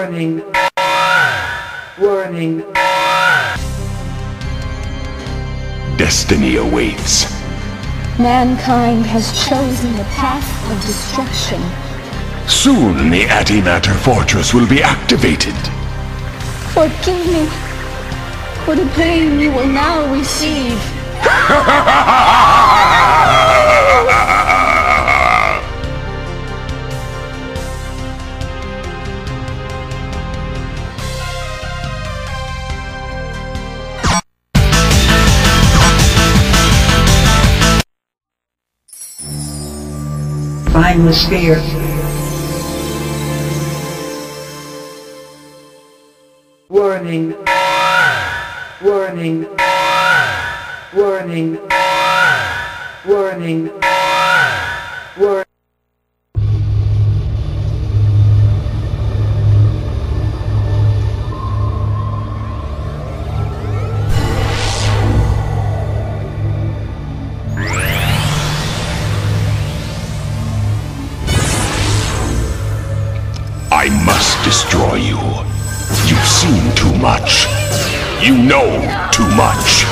Warning. Warning. Destiny awaits. Mankind has chosen the path of destruction. Soon the Antimatter Fortress will be activated. Forgive me for the pain you will now receive. Find the sphere. Warning. Warning. Warning. Warning. Warning. I must destroy you. You've seen too much. You know too much.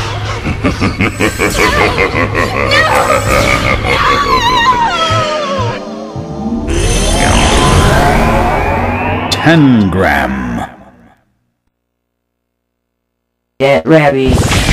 10 gram. Get ready.